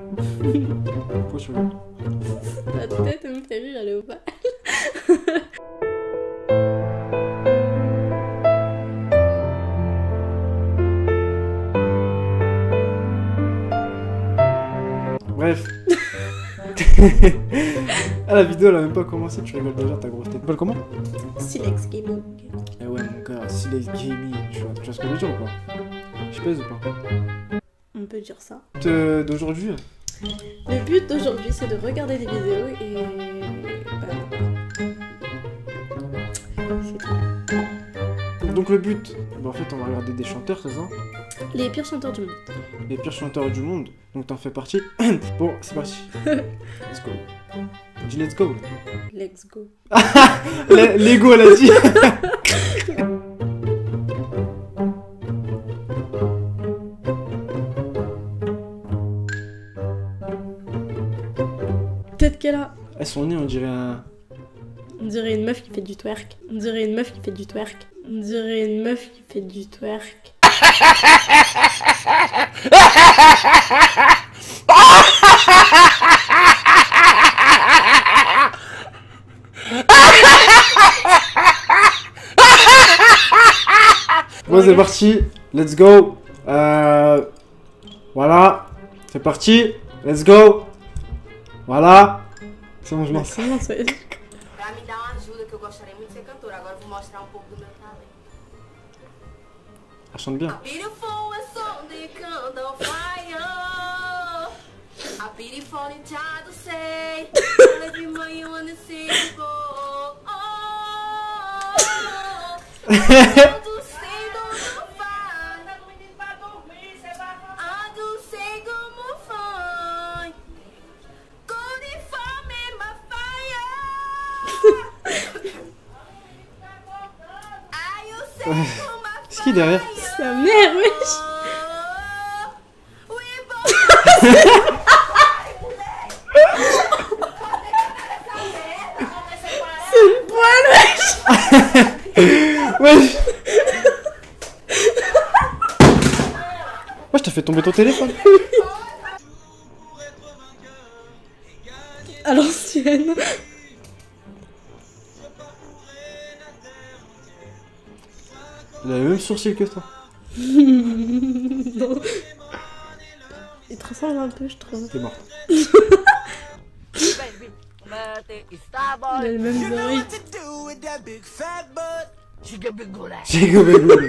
Pourquoi tu veux? Ta tête me fait rire, elle est au bas. Bref. Ah, la vidéo elle a même pas commencé, tu rigoles déjà, ta grosse tête. Tu t'appelles comment? Silex Gaming. Eh ouais mon gars, Silex Gaming, tu vois ce que je veux dire ou pas? Je pèse ou pas? On peut dire ça. D'aujourd'hui? Le but d'aujourd'hui, c'est de regarder des vidéos et... c'est tout. Donc le but, bah en fait on va regarder des chanteurs, c'est ça? Les pires chanteurs du monde. Les pires chanteurs du monde, donc t'en fais partie. Bon, c'est parti. Let's go. Dis let's go. Let's go. Lego elle a dit. Peut-être qu'elle a... Elles sont nées, on dirait un... On dirait une meuf qui fait du twerk. On dirait une meuf qui fait du twerk. On dirait une meuf qui fait du twerk. Bon c'est parti, let's go. Voilà, c'est parti, let's go. Voilà. C'est bon, je lance. Comment ça va? Pra me dar uma ajuda, que eu gostaria muito de ser cantora. Agora eu vou mostrar um pouco do meu talento. Elle chante bien. A beautiful is on the count of fire. A beautiful in child say. Let me know you wanna see you go. Oh, do sei como faz. Ah, do sei como faz. Good for me, my fire. Ah, you say como C'est qui derrière? Sa mère, wesh. C'est une poêle, wesh. Wesh. Wesh, t'as fait tomber ton téléphone. À l'ancienne. Il a le même sourcil que toi. Non. Il te ressemble un peu, je trouve. T'es mort. Il a les mêmes oreilles. J'ai gobé goulé.